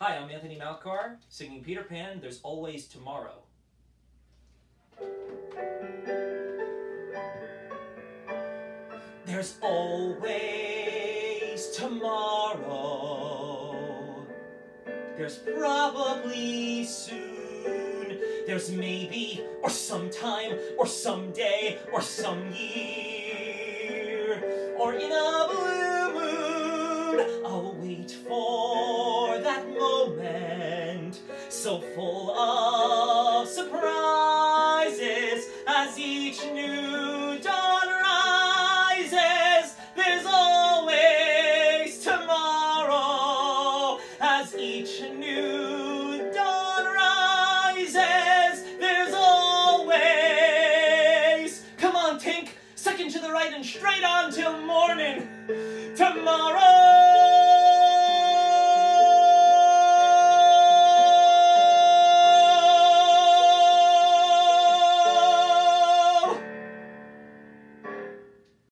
Hi, I'm Anthony Malkar, singing Peter Pan, There's Always Tomorrow. There's always tomorrow. There's probably soon. There's maybe, or sometime, or someday, or some year. Or in a blue moon, I'll wait for that moment, so full of surprises as each new dawn rises. There's always tomorrow as each new dawn rises. There's always, come on, Tink, second to the right and straight on till morning. Tomorrow